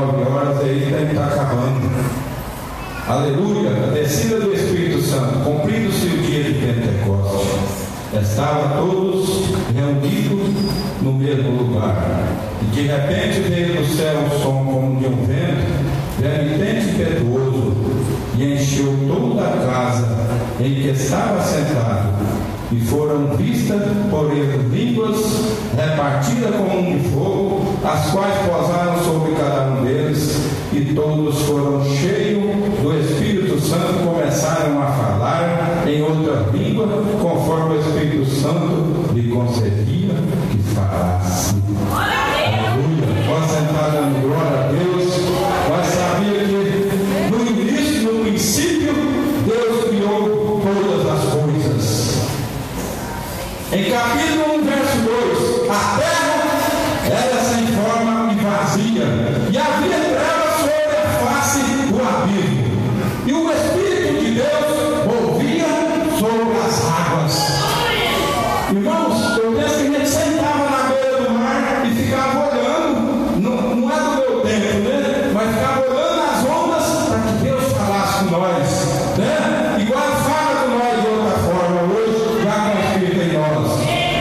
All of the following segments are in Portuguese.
19 horas, aí tem que estar acabando. Aleluia, a descida do Espírito Santo, cumprindo-se o dia de Pentecostes. Estavam todos reunidos no mesmo lugar. E de repente veio do céu um som como de um vento, veemente e impetuoso, e encheu toda a casa em que estava sentado. E foram vistas por ele línguas repartidas como de fogo, as quais pousaram sobre cada um deles, e todos foram cheios do Espírito Santo, começaram a falar em outra língua, conforme o Espírito Santo lhe concedia que falasse. Aleluia! Pode sentar dando glória a Deus. Mas sabia que no início, no princípio, Deus criou todas as coisas. Em capítulo 1, verso 2, a terra era sem forma e vazia, e havia trevas sobre a face do abismo, e o Espírito de Deus movia sobre as águas. Irmãos, eu penso que a gente sentava na beira do mar e ficava olhando, não é do meu tempo, né? Mas ficava olhando as ondas para que Deus falasse com nós, né? Igual fala com nós de outra forma hoje, já com o Espírito em nós.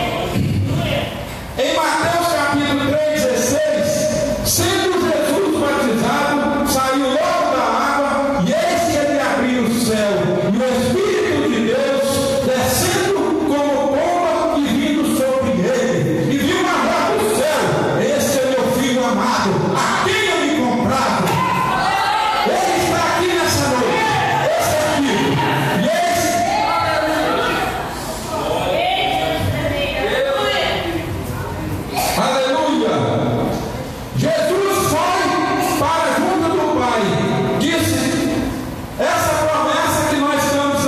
Em Mateus capítulo 3,16, sendo Jesus batizado, saiu logo da água, e eis que ele abriu o céu, e o Espírito de Deus descendo como pomba e vindo sobre ele, e viu uma voz do céu: esse é meu filho amado, a quem eu me comprazo. Ele está aqui nessa noite, esse é filho, e esse. Aleluia! Jesus foi para junto do Pai, disse: essa promessa que nós estamos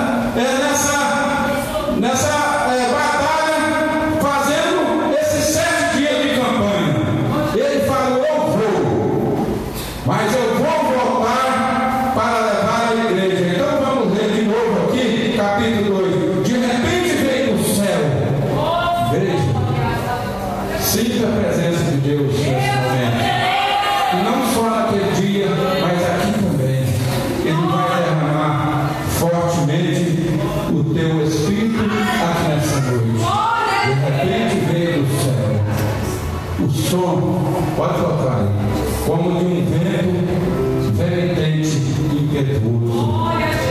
nessa batalha, fazendo esses 7 dias de campanha. Ele falou: eu vou, mas eu vou voltar para levar a igreja. Então vamos ler de novo aqui, capítulo 2. De repente veio do céu. Igreja, sinta a presença de Deus nesse momento. E não só naquele dia, mas aqui também. Ele vai derramar fortemente o teu Espírito aqui nessa noite. De repente veio do céu o som, pode tocar aí, como de um vento veemente e impetuoso.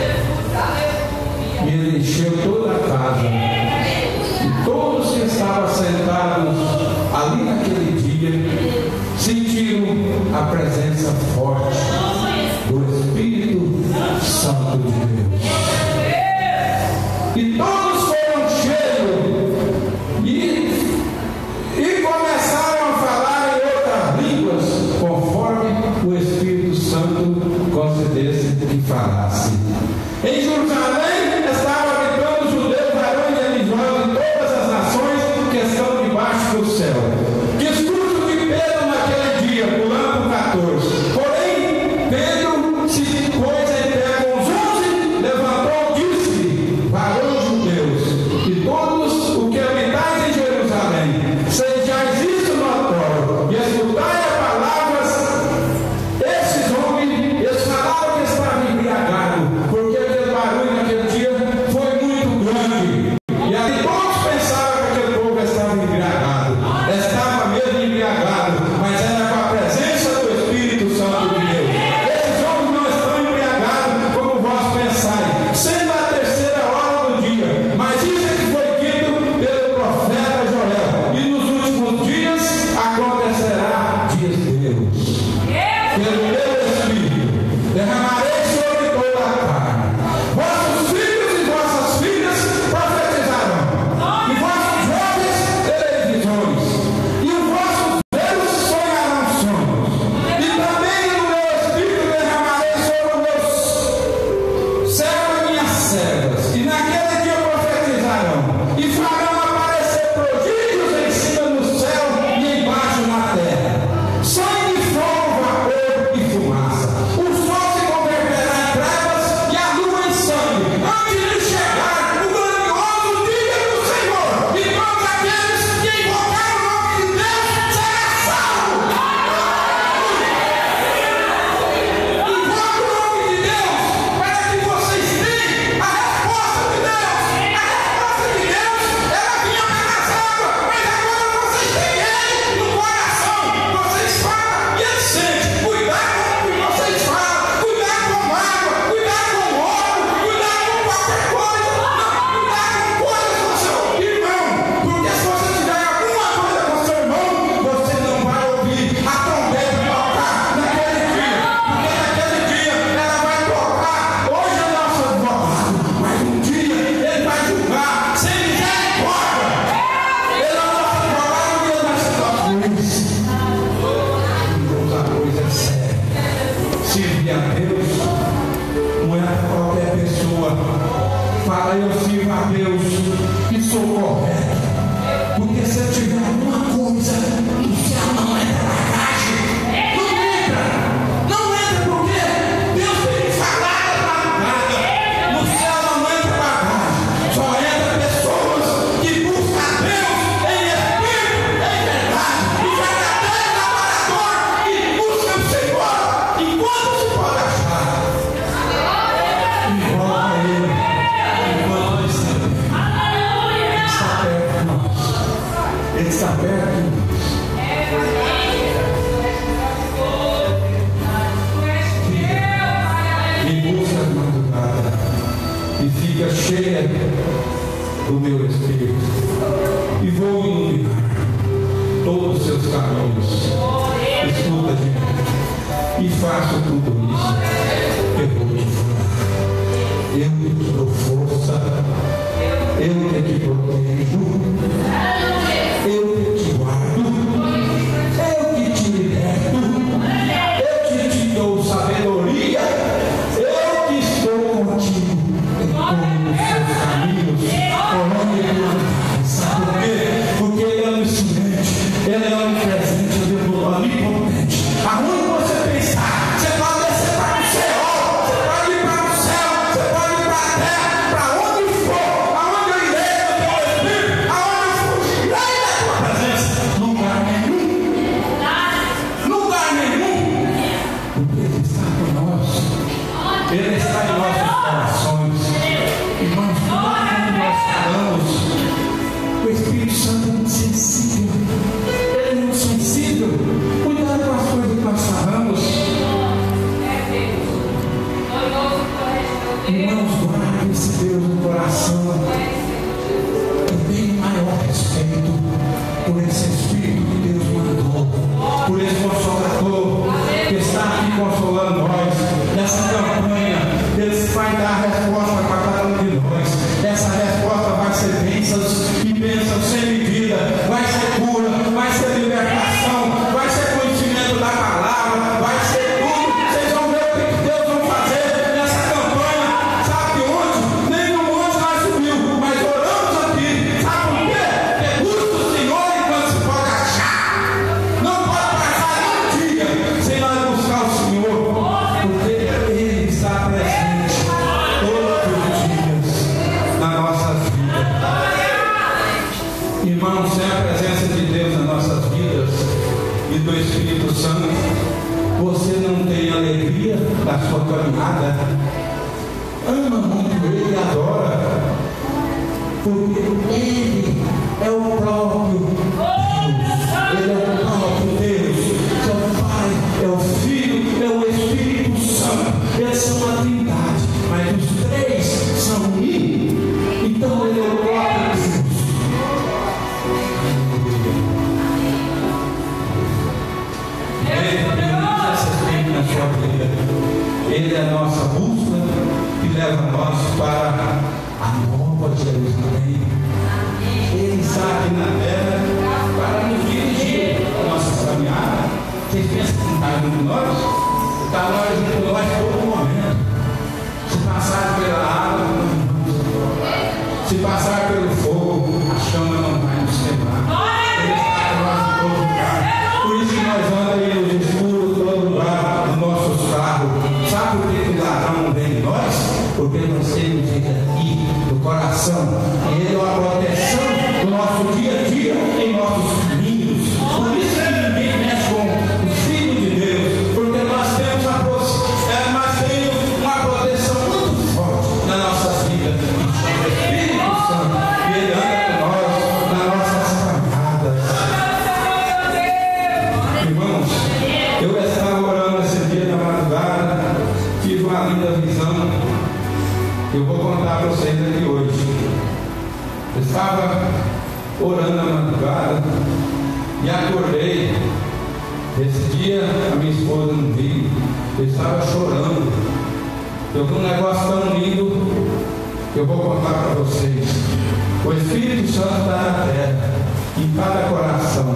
E ele encheu toda a casa. E todos que estavam sentados ali naquele dia sentiram a presença forte do Espírito Santo de Deus. E todos foram cheios e começaram a falar em outras línguas, conforme o Espírito Santo concedesse que falasse. Em Jerusalém estava habitando os judeus, varões religiosos de todas as nações que estão debaixo do céu. Discurso de Pedro naquele dia, pulando o 14. Porém, Porque se eu tiver alguma coisa, o céu não entra na caixa. Não entra porque Deus tem falado para nada. No céu não entra na caixa. Só entra pessoas que buscam a Deus em espírito, em verdade. E verdadeiro adorador que busca o Senhor enquanto se pode achar. Envolva Ele. Enquanto Ele está perto de nós. Me busca de madrugada e fica cheia do meu Espírito, e vou iluminar todos os seus caminhos. Escuta de mim e faço tudo isso. Eu vou te falar. Eu que te dou força. Eu que te protejo. Eu que te guardo. Eu que te liberto. Eu que te dou sabedoria. Eu que estou contigo em todos os seus caminhos, por onde tu andares. Sabe por quê? Porque Ele é onisciente, Ele é onipresente, Ele é onipotente. Aonde você pensar, você pode descer para o céu, você pode ir para o céu, você pode ir para a terra, para onde for, aonde eu irei no teu Espírito, aonde eu fugirei da tua presença. Lugar nenhum, porque Ele está conosco, Ele está em nossos corações. Irmãos, quando nós falamos, o Espírito Santo é muito sensível, Ele é muito sensível. Cuidado com as coisas que nós falamos. Irmãos, guarde esse Deus no coração e tenha o maior respeito por esse Espírito que Deus mandou, por esse Consolador que está aqui consolando nós. Nessa campanha, Deus vai dar a resposta para cada um de nós. Essa resposta vai ser bênçãos e bênçãos sem medida, vai ser cura, vai ser libertação, vai ser conhecimento da palavra, vai ser tudo. Vocês vão ver o que Deus vai fazer nessa campanha. Sabe onde? Nem no monte nós subiu, mas oramos aqui. Sabe por quê? Porque busca o Senhor enquanto se pode achar. Não pode passar um dia sem nós buscar o Senhor, porque Ele está presente todos os dias na nossa vida. Irmãos, sem a presença de Deus nas nossas vidas e do Espírito Santo, você não tem alegria da sua caminhada. Ama muito Ele, adora, porque Ele é o próprio Deus. Ele é o próprio Deus. É o Pai, é o Filho, é o Espírito Santo. Eles são a Trindade, mas os três são um. Então Ele é o próprio Deus. Na sua vida. Ele é a nossa busca e leva nós para a nova Jerusalém. Ele está aqui na terra para nos dirigir a nossa caminhada. Vocês pensam que não está junto com nós? Está junto com nós todo momento. Se passar pela água, se passar pelo fogo, a chama não vai nos queimar. Ele está com nós em todo lugar. Por isso que nós andamos no escuro, todo lugar, nos nossos carros. Sabe por que o ladrão vem em nós? Porque nós temos ele aqui no coração. Ele é uma proteção do nosso dia a dia em nossos caminhos. Por isso que ninguém mexe com o Filho de Deus, porque nós temos uma proteção muito forte nas nossas vidas. O Espírito Santo, e Ele anda com nós nas nossas caminhadas. Irmãos, eu estava orando esse dia na madrugada, tive uma linda visão. Eu vou contar para vocês aqui hoje. Eu estava orando na madrugada e acordei. Esse dia a minha esposa não viu. Eu estava chorando. Eu vi um negócio tão lindo que eu vou contar para vocês. O Espírito Santo está na terra, em cada coração.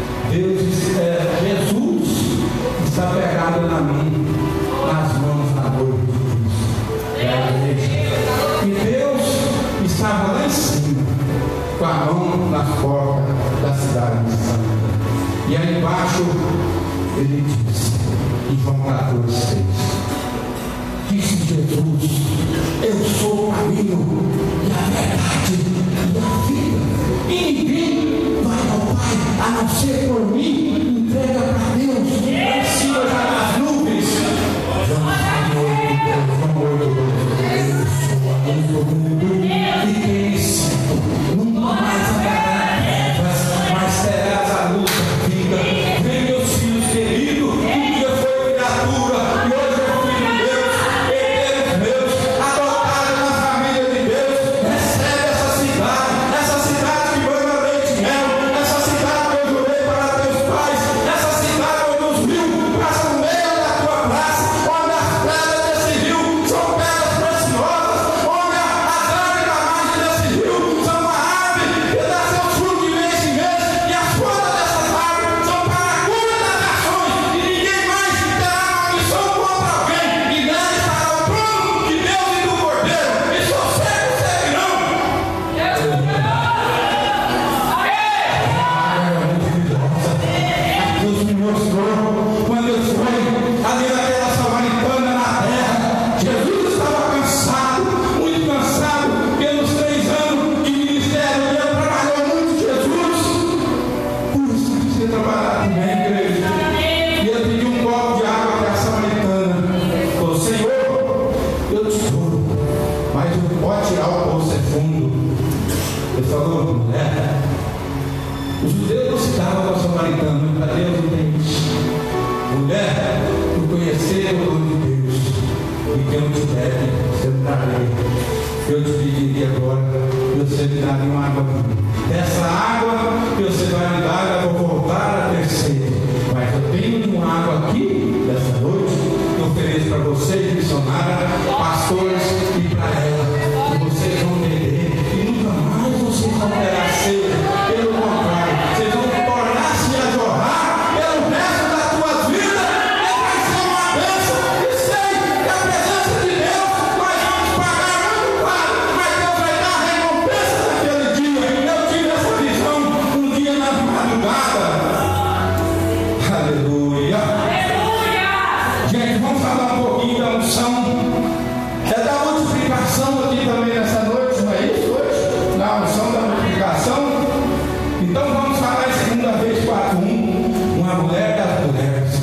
Jesus está pegado na mão, nas mãos da noiva de Cristo. E Deus estava lá em cima, com a mão João nas portas da cidade de Santa. E aí embaixo ele disse, em João 14,6, disse Jesus: eu sou o caminho e a verdade e a vida, e ninguém vai ao Pai a não ser por mim. Entrega para Deus, em cima já nas nuvens. João 8,12, eu sou a luz do mundo, e quem segue nunca mais andará em trevas, mas terás a luz da vida. Vem, meus filhos queridos, um dia foi criatura e hoje é filho de Deus, herdeiros meus, adotado na família de Deus. Recebe essa cidade que banha leite e mel, essa cidade que eu jurei para teus pais, essa cidade onde os rios passam no meio da tua praça, onde as pedras desse rio são pedras preciosas, onde as árvores da margem desse rio são uma árvore que dá seus frutos de mês em mês, e as folhas dessas árvores são para a cura das nações, e ninguém mais terá maldição contra alguém, e nela estará o trono de Deus e do Cordeiro, e só cegos seguirão. Deus me mostrou quando eu fui ali naquela samaritana na terra. Jesus estava cansado, muito cansado, pelos 3 anos de ministério. Ele trabalhou muito, Jesus. Por isso que precisa trabalhar também, igreja. E ele pediu um copo de água para a samaritana. Falou: Senhor, eu te dou, mas não pode tirar o poço é fundo. Ele falou: mulher, os judeus não se davam com a samaritana, mas para Deus não tem isso. Mulher, tu conhecer o nome de Deus, e quem não te deve, você não darei. Eu te pediria agora, você me daria uma água. Essa água que você vai me dar, eu vou voltar a ter sede. Mas eu tenho uma água aqui, dessa noite, que eu ofereço para vocês, missionários, pastores, e para ela, que vocês vão beber, e nunca mais vocês vão terá sede. Pelo contrário, vocês vão tornar-se a jorrar pelo resto das tuas vidas. Vai ser uma bênção. E sei que a presença de Deus nós vamos pagar muito caro, mas Deus vai dar a recompensa naquele dia. Eu tive essa visão um dia na madrugada. Aleluia. Gente, vamos falar um pouquinho da unção. É da multiplicação aqui também nessa noite, não é isso hoje? Da unção da multiplicação. Então vamos falar em 2 vez 4:1, uma mulher das mulheres,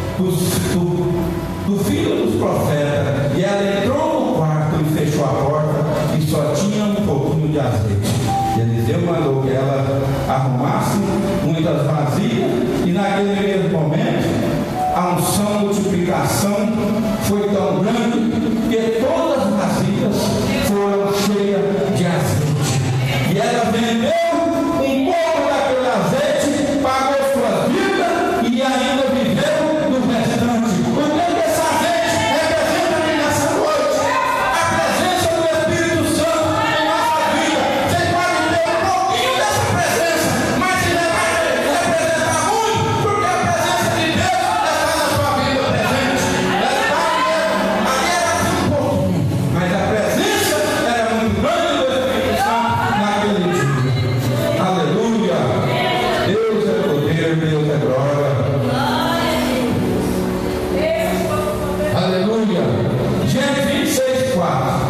do filho dos profetas, e ela entrou no quarto e fechou a porta, e só tinha um pouquinho de azeite. E Eliseu mandou que ela arrumasse muitas vasilhas, e naquele mesmo momento a unção, multiplicação foi tão grande que todas as vasilhas foram cheias de azeite. E ela vendeu um pouco daquele azeite, pagou sua vida e ainda viveu no restante. O que esse azeite representa nessa noite? A presença do Espírito Santo em nossa vida. Você pode ter um pouquinho dessa presença, mas ele vai representar muito, porque a presença de Deus está na sua vida presente. Ali era um pouquinho, mas a presença era muito grande do Espírito Santo naquele dia. Aleluia! Deus é poder, Deus é glória. Aleluia! Gênesis 26:4.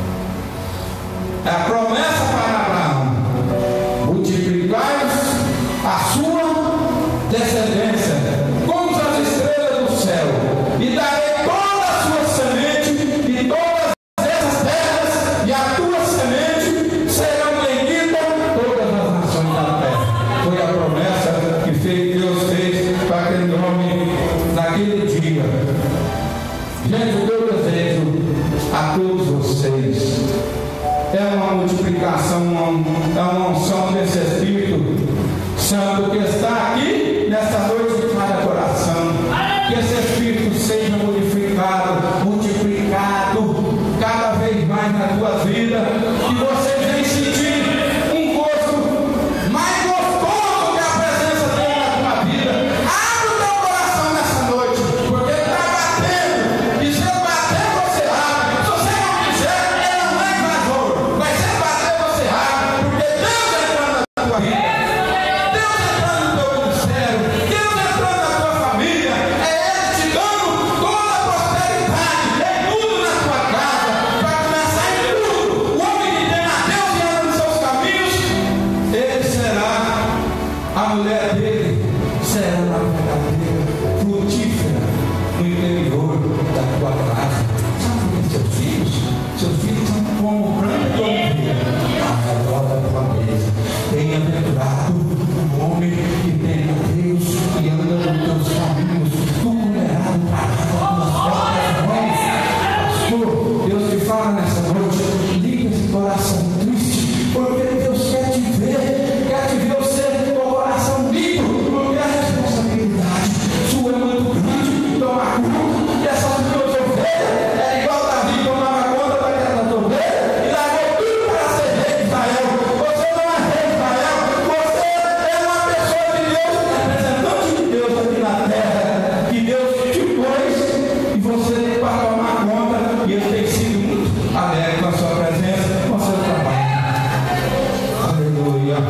É a promessa para Abraão: multiplicai-vos a sua descendência como as estrelas do céu, e darei toda a sua semente, e todas essas terras, e a tua semente serão benditas todas as nações da terra. Foi a promessa que Deus fez para aquele homem naquele dia. Gente, o meu desejo a todos vocês é uma multiplicação, é uma unção desse Espírito Santo que está aqui nessa noite de cada coração. Que esse Espírito seja modificado, multiplicado cada vez mais na tua vida, e você vem sentir um gosto mais gostoso que a presença dele na tua vida. Abre o teu coração nessa noite, porque ele está batendo, e se ele bater, você abre. Se você não quiser, ele não é invasor, mas se ele bater, você abre, porque Deus é entrando tua vida, Deus entrando no teu ministério, Deus entrando na tua família, é Ele te dando toda a prosperidade, em tudo na tua casa, para começar em tudo. O homem que tem a Deus e anda nos seus caminhos, ele será, a mulher dele será uma verdadeira frutífera no interior da tua casa. Sabe por que seus filhos são como branco e ovelha à redor da tua mesa? Bem-aventurado o homem que tem a Deus e anda nos teus caminhos, tu comerás as tuas próprias mãos. Pastor, Deus te fala nessa noite, liga esse coração triste, porque Deus quer te ver você com o coração limpo, porque a responsabilidade sua é muito grande. Tomar conta dessas duas ovelhas é igual Davi tomava conta daquelas ovelhas e largou tudo para ser rei de Israel. Você não é rei de Israel, você é uma pessoa de Deus, representante de Deus aqui na terra, que Deus te pôs e você para tomar conta, e Ele tem sido muito alegre com a sua presença, com o seu trabalho. Aleluia.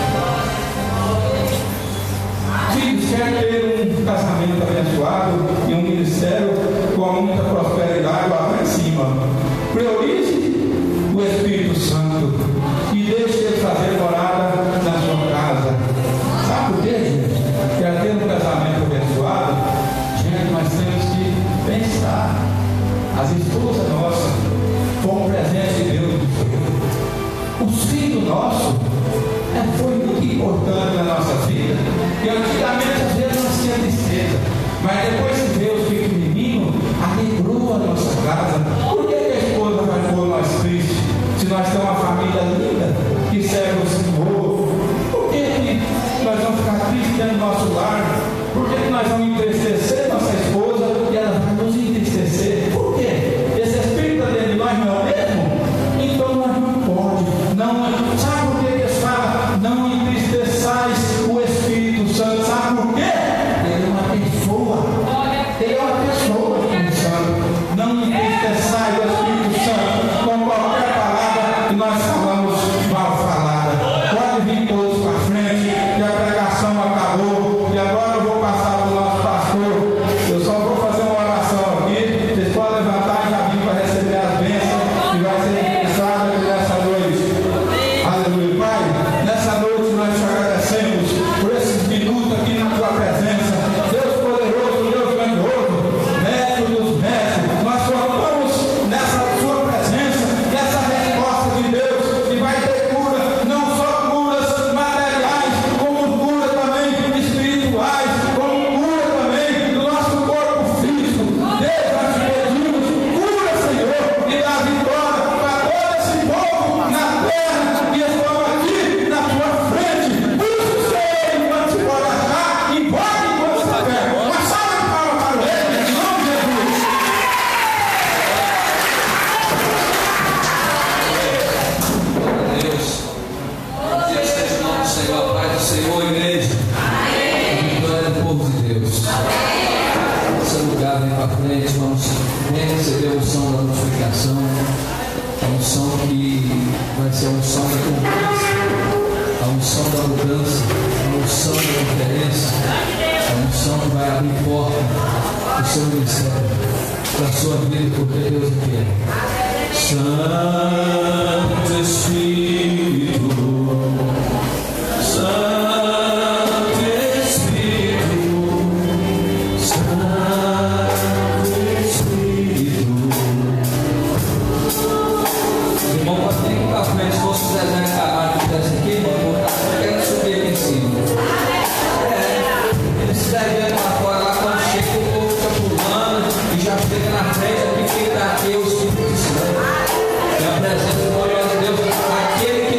Filhos, quer ter um casamento abençoado e um ministério com muita prosperidade lá em cima, priorize o Espírito Santo e deixe Ele fazer morada na sua casa. Sabe por quê, gente? Quer ter um casamento abençoado? Gente, nós temos que pensar. As esposas nossas foram um presente de Deus. Os filhos nossos foi muito importante na nossa vida. E antigamente às vezes nós tínhamos tristeza, mas depois que Deus fica menino, alegrou a nossa casa. Por que a esposa vai pôr nós tristes se nós temos uma família linda que serve o Senhor? Por que nós vamos ficar tristes dentro do nosso lar? Por que nós vamos entristecer nossa esposa e ela vai nos entristecer? Por quê? Esse espírito dentro de nós não é o mesmo? Então nós não podemos. Não, sabe por que eles falam? Não entristeçais o Espírito Santo. Sabe por quê? Ele é uma pessoa. Ele é uma pessoa, Espírito Santo. Não entristeçais o Espírito Santo com qualquer palavra que nós falamos mal falada. Pode vir todos para frente, que a pregação acabou. E agora eu vou passar para o nosso pastor. Eu só vou fazer uma oração aqui. Vocês podem levantar e já vir para receber as bênçãos que vai ser ministrada nessa noite. Aleluia. Pai, nessa noite nós te agradecemos por esses minutos aqui na tua presença. Deus poderoso, Deus grandioso, Mestre dos mestres, nós colocamos nessa sua presença, nessa resposta de Deus, que vai ter cura, não só curas materiais, como cura também espirituais, como cura também do nosso corpo físico. Deus, nós te pedimos, cura, Senhor, e dá vitória para todo esse povo na terra que estão aqui na tua frente. Busque o Senhor enquanto se pode achar, invoque enquanto se perto. Uma salva de palmas para ele, em nome de Jesus. Deus seja o nome do Senhor, a paz do Senhor, igreja. Vitória do povo de Deus. Esse lugar vem para frente, vamos receber a unção da multiplicação, a unção que vai ser a unção da conquista, a unção da mudança, a unção da diferença, a unção que vai abrir porta para o seu ministério, para a sua vida, porque Deus quer. Santo Espírito, Santo Espírito, Santo Espírito. Irmão, pode vir aqui para frente, se fosse o Zezé Camargo que estivesse aqui, irmão, eu quero subir aqui em cima. Ele se devendo lá fora, lá quando chega, o povo fica pulando e já chega na frente, aqui quem está aqui é o Espírito Santo. É a presença gloriosa de Deus, aquele que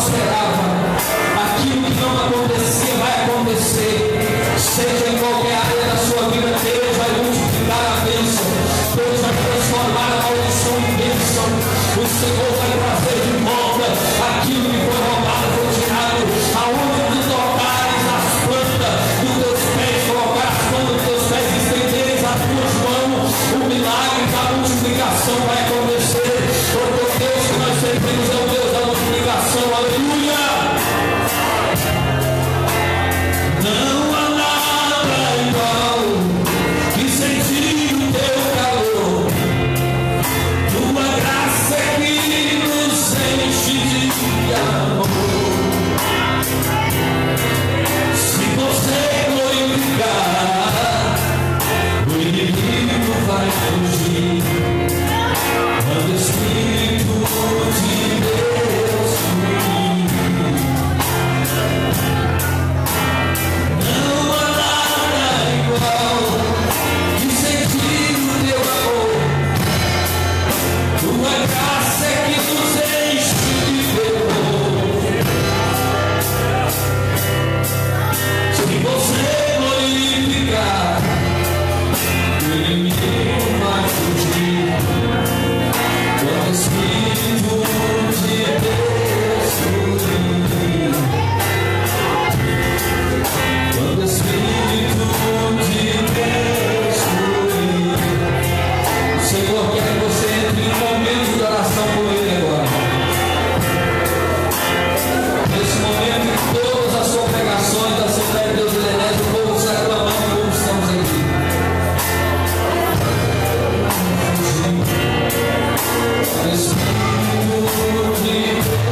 esperava. Aquilo que não acontecia vai acontecer. Seja em qualquer área da sua vida, Deus vai multiplicar a bênção. Deus vai transformar a maldição em bênção. O Senhor vai trazer de volta aquilo que foi roubado, foi tirado. Aonde tu tocares as plantas dos teus pés, colocar as plantas dos teus pés, estenderes as tuas mãos, o milagre da multiplicação vai acontecer. Porque o Deus que nós servimos é o Deus da multiplicação. Aleluia! Não há nada igual que sentir o teu calor. Tua graça é que nos enche de amor. Se você glorificar, o inimigo vai fugir. Quando o Espírito de Deus fluir, não há nada igual que sentir o teu amor. Tua graça é que nos enche de fervor. Se você glorificar, o inimigo vai fugir. Quando o Espírito de Deus fluir, quando o Espírito de Deus fluir, o Senhor quer que você entre em um momento de oração com Ele agora. Nesse momento em que todas as congregações da Assembleia de Deus Elenete, o povo se aclamando como estamos aqui. O Espírito de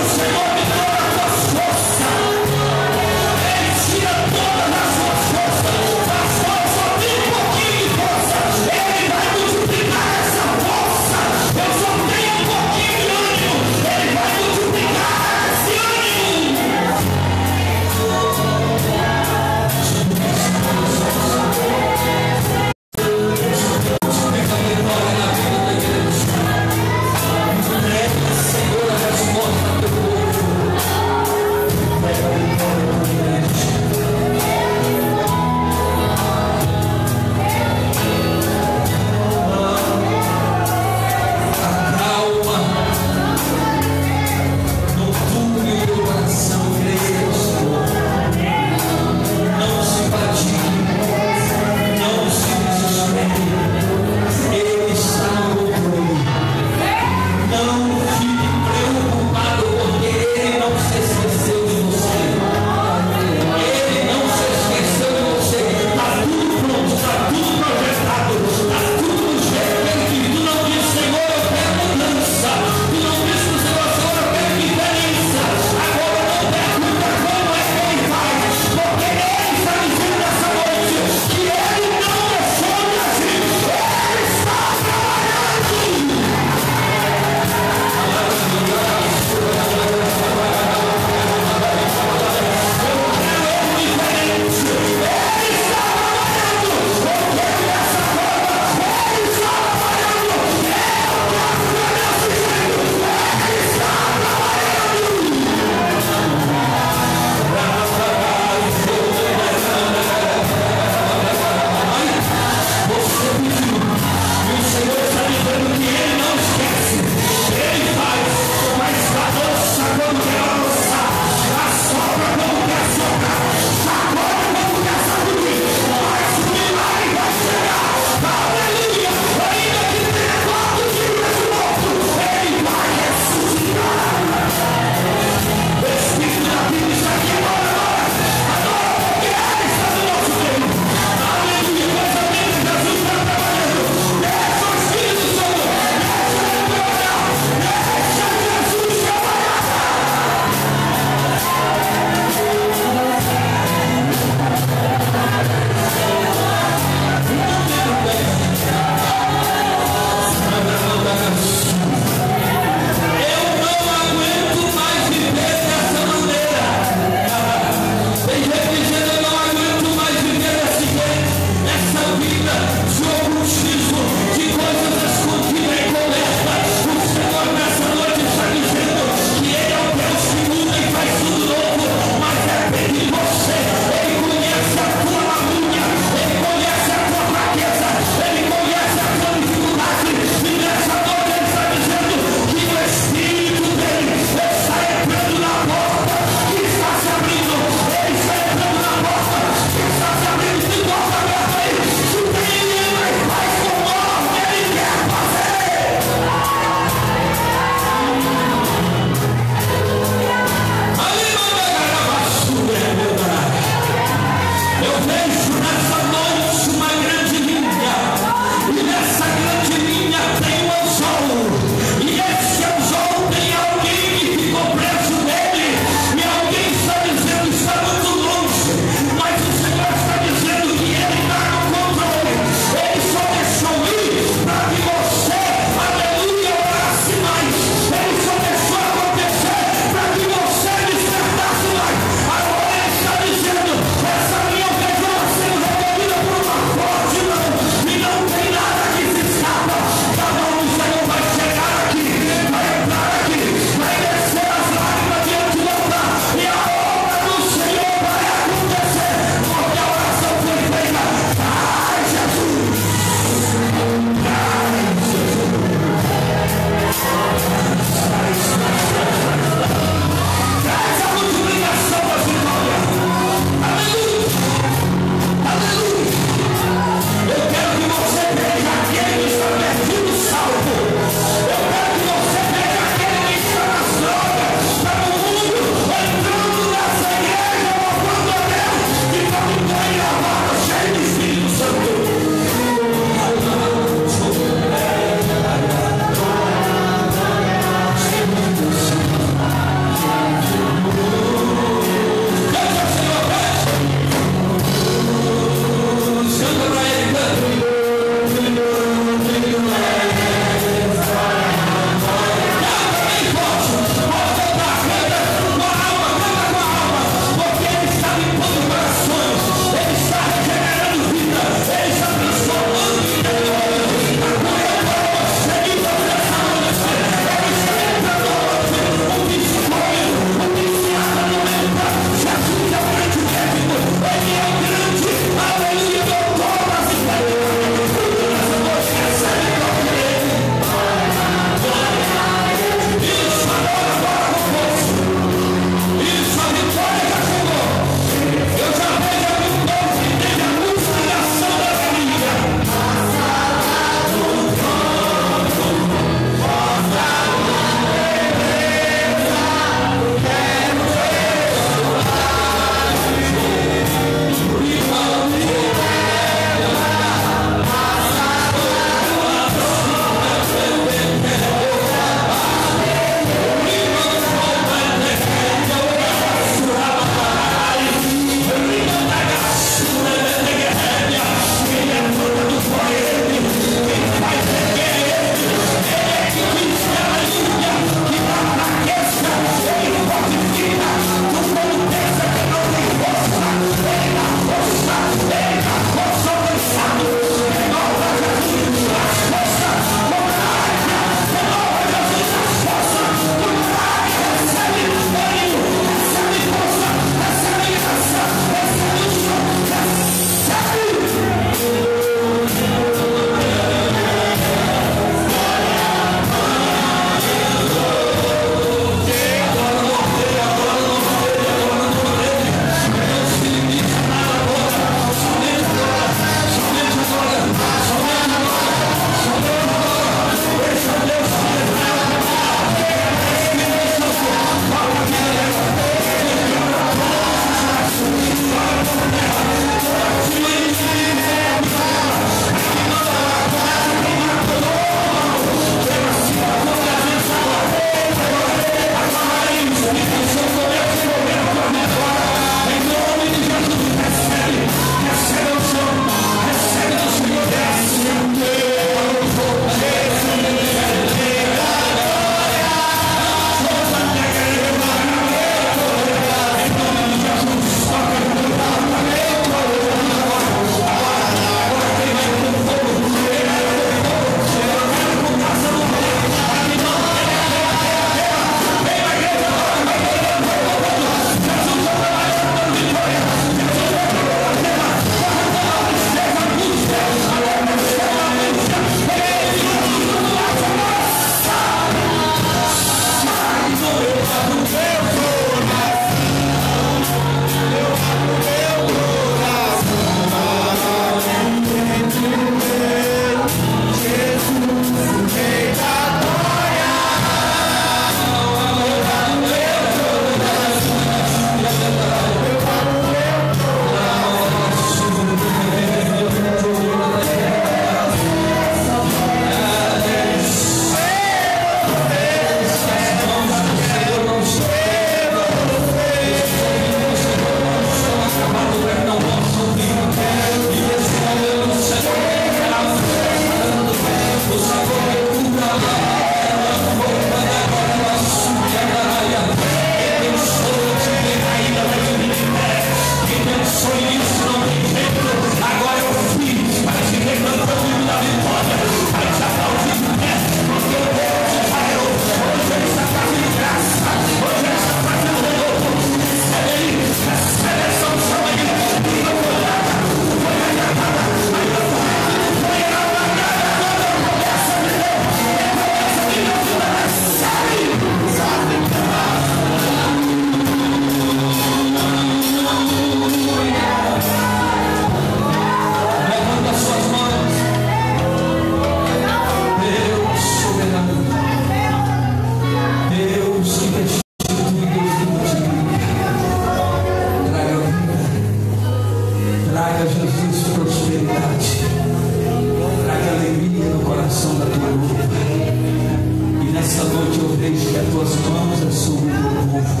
Traga, Jesus, prosperidade. Traga alegria no coração da tua noiva. E nessa noite eu vejo que as tuas mãos é sobre o teu povo.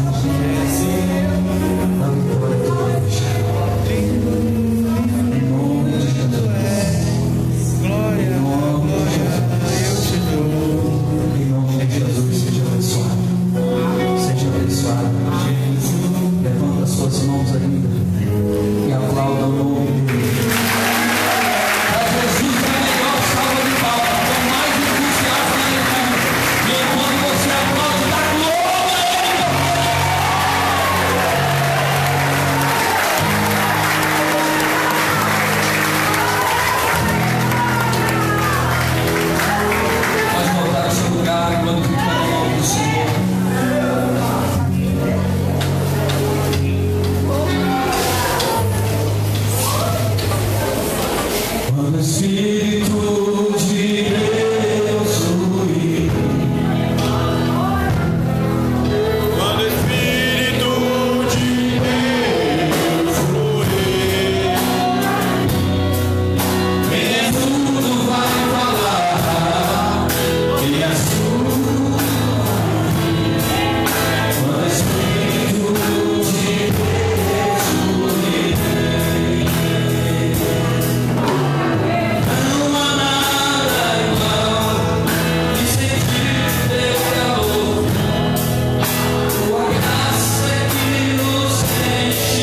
Na vitória da tua igreja. Em nome de Jesus. Glória. Em nome de Jesus. Em nome de Jesus, seja abençoado. Seja abençoado. Levanta as suas mãos ainda e aplauda o nome dele. Para Jesus é a melhor salva de palmas, com mais entusiasmo e alegria. E enquanto você aplaude, dá glória a ele. Pode voltar ao seu lugar e glorificar o nome do Senhor. Quando o Espírito de Deus fluir, Quando o Espírito de Deus fluir, quem tudo vai falar e as quando o Espírito de Deus fluir, não há nada igual que sentir teu calor, tua graça que nos enche.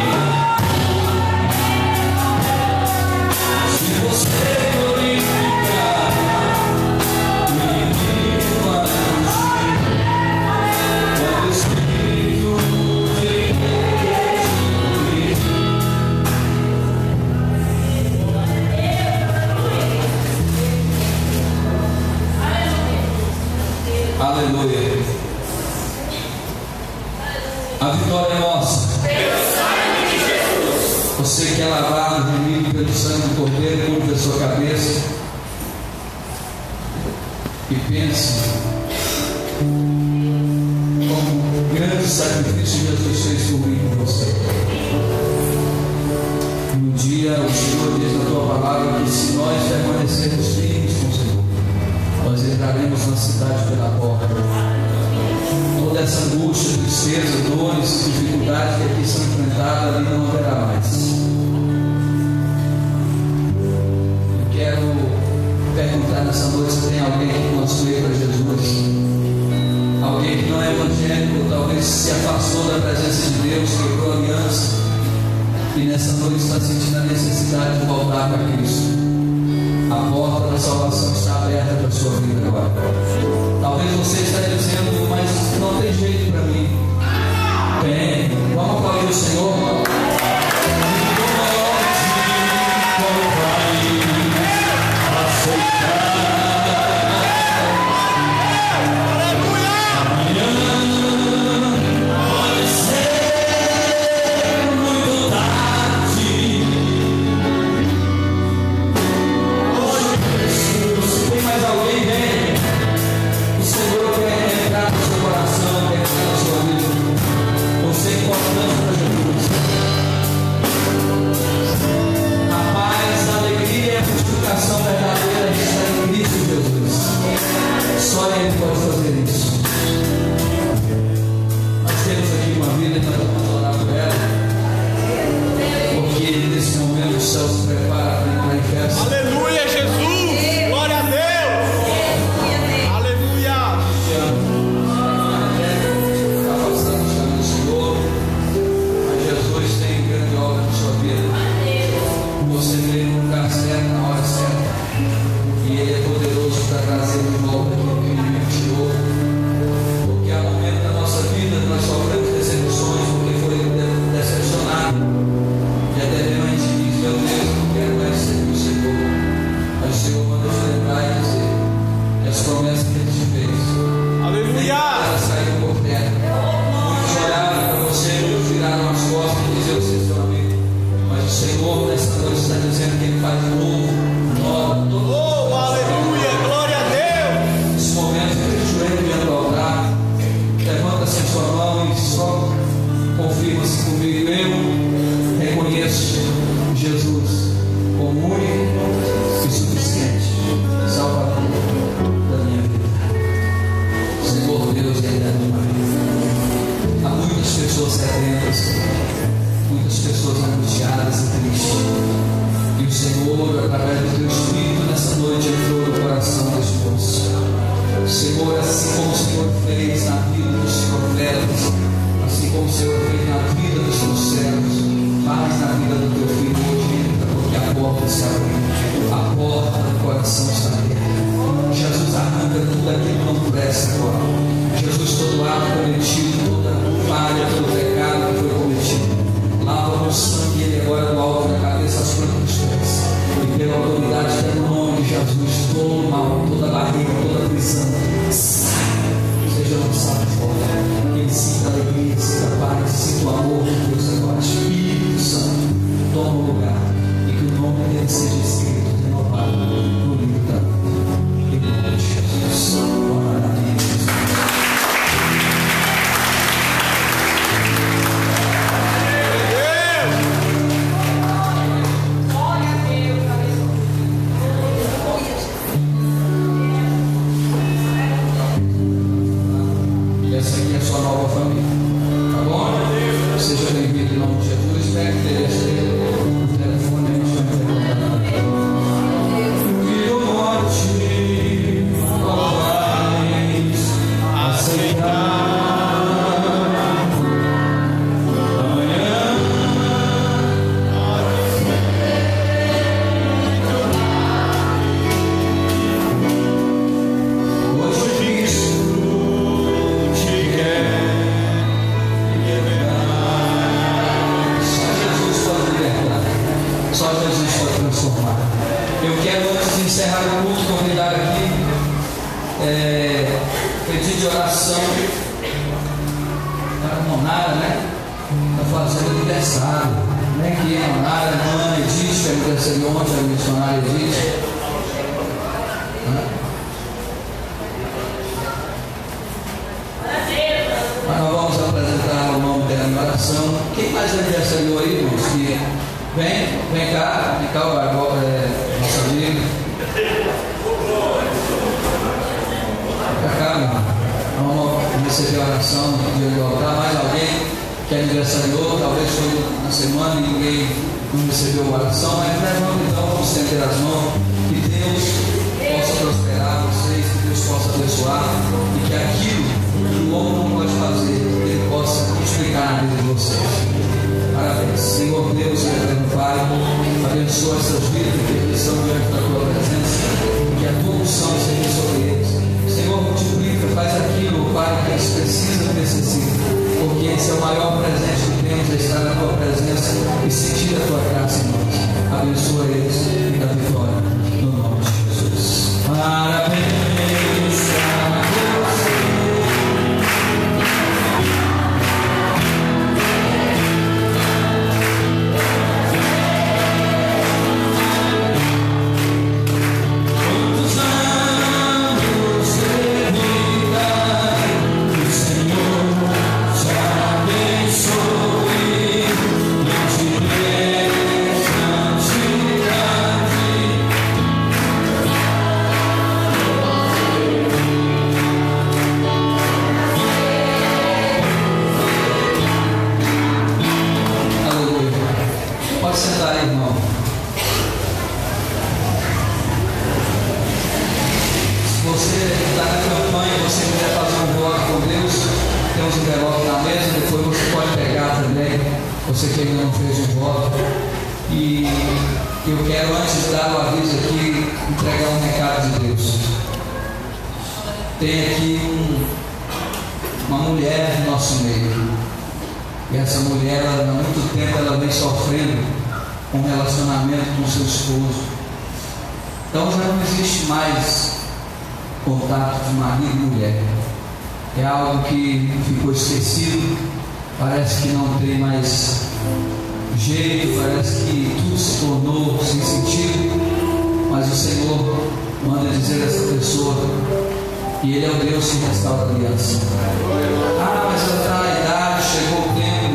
Se você glorificar, o inimigo vai fugir. Quando o Espírito de Deus fluir, aleluia. A vitória é nossa. Você que é lavado, remido pelo sangue do Cordeiro, curva a sua cabeça e pense como um grande sacrifício Jesus fez por mim e por você. No dia, o Senhor diz na tua palavra que se nós permanecermos firmes com o Senhor, nós entraremos na cidade pela porta. Toda essa angústia, tristeza, dores, dificuldades que aqui são enfrentadas, ali não haverá mais. Eu quero perguntar nessa noite se tem alguém que não veio para Jesus, alguém que não é evangélico, talvez se afastou da presença de Deus, quebrou a aliança e nessa noite está sentindo a necessidade de voltar para Cristo. A porta da salvação está aberta para a sua vida agora. Talvez você esteja dizendo, mas não tem jeito para mim. Tem. Vamos aplaudir o Senhor. Tem mais alguém, vem. O Senhor quer entrar no seu coração, quer entrar na sua vida. Você importante para Jesus. A paz, a alegria e a justificação verdadeira está em Cristo Jesus. Só Ele pode fazer isso. Nós temos aqui uma vida e nós vamos orar por ela. Porque nesse momento o céu se prepara para entrar em festa. aleluia, Jesus. Glória a Deus. Aleluia. Está passando, chamando o Senhor, mas Jesus tem grande obra na sua vida. Você veio no lugar certo, na hora certa, e Ele é poderoso para trazer de volta aquilo que o inimigo tirou. Porque há momentos da nossa vida que nós sofremos decepções, porque foi decepcionado. E até mesmo a gente diz, meu Deus, não quero mais servir o Senhor. Mas o Senhor manda te lembrar e dizer que as promessas que Ele te fez. Aleluia. Ela saiu por terra. Muitos olharam para você, muitos viraram as costas e diziam: você é seu amigo. Mas o Senhor nessa noite está dizendo que Ele faz novo, nova, todo. Oh, aleluia. Glória a Deus. Nesse momento, que joelho diante do altar, levanta-se a sua mão e só confirma-se comigo. Eu reconheço Jesus pessoas angustiadas e tristes. E o Senhor, através do teu Espírito, nessa noite entrou no coração deste moço. Senhor, assim como o Senhor fez na vida dos profetas, assim como o Senhor fez na vida dos teus servos, faz na vida do teu filho hoje, entra, porque a porta se abriu, a porta do coração está aberta. Jesus, arranca tudo aquilo que não presta agora. Jesus, todo ato cometido, toda falha, todo pecado que foi cometido, lava no sangue ele agora do alto da cabeça às plantas dos pés. E pela autoridade que é no nome de Jesus, todo mal, toda barreira, toda prisão, seja lançado fora. Que ele sinta alegria, sinta paz, sinta o amor de Deus agora. Espírito Santo, toma o lugar e que o nome dele seja escrito, renovado no livro da vida. Em nome de Jesus. Glória a Deus. Parece que não tem mais jeito, parece que tudo se tornou sem sentido, mas o Senhor manda dizer a essa pessoa que Ele é o Deus que restaura a aliança. Ah, mas já está a idade, chegou o tempo.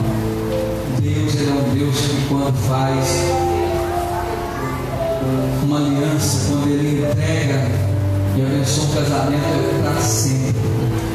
Não. Deus, Ele é um Deus que quando faz uma aliança, quando Ele entrega e abençoa um casamento, é para sempre.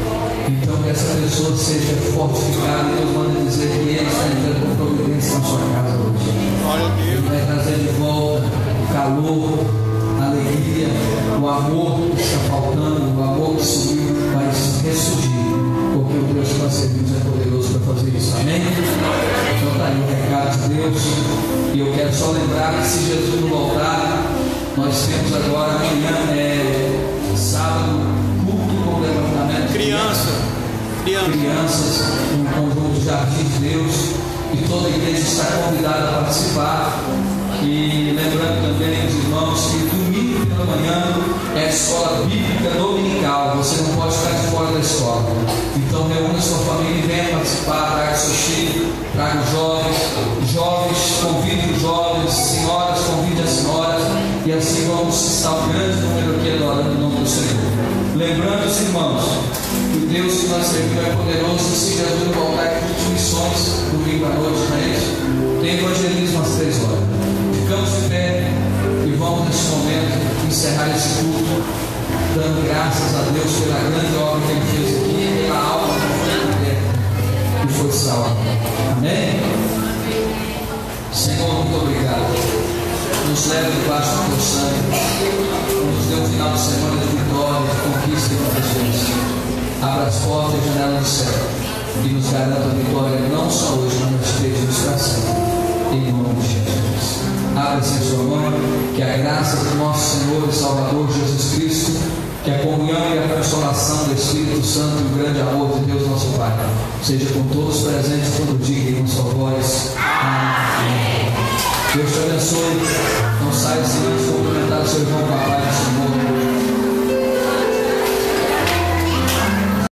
Então que essa pessoa seja fortificada, e Deus manda dizer que Ele está entrando com providência na sua casa hoje. Ele vai trazer de volta o calor, a alegria, o amor que está faltando, o amor que sumiu, vai ressurgir, porque o Deus que nós servimos é poderoso para fazer isso. Amém? Então está aí o recado de Deus. E eu quero só lembrar que se Jesus não voltar, nós temos agora amanhã, sábado, culto com levantamento de crianças, um conjunto de Jardim de Deus, e toda a igreja está convidada a participar. E lembrando também, os irmãos, que domingo pela manhã é a escola bíblica dominical. Você não pode ficar de fora da escola. Então reúna sua família e venha participar. Traga seu filho, traga os jovens, convide os jovens, senhoras, convide as senhoras, e assim vamos estar um grande número aqui adorando o nome do Senhor. Lembrando os irmãos, que o Deus que nós servimos é poderoso. E se Jesus voltar aqui de missões domingo à noite, não é isso? Tem evangelismo às 3 horas. Ficamos de pé e vamos nesse momento encerrar esse culto, dando graças a Deus pela grande obra que Ele fez aqui e pela alma que foi liberta e foi salva. Amém? Senhor, muito obrigado. Nos leve debaixo do teu sangue, nos dê um final de semana de vitória, de conquista e de pessoas. Abra as portas e janelas do céu e nos garanta a vitória não só hoje, mas nos beijos para sempre. Em nome de Jesus. Abra-se a sua mão, que a graça do nosso Senhor e Salvador Jesus Cristo, que a comunhão e a consolação do Espírito Santo e o grande amor de Deus nosso Pai seja com todos presentes todo dia e com sua voz. Amém. Deus te abençoe. Não saia sem antes cumprimentar o seu irmão, papai.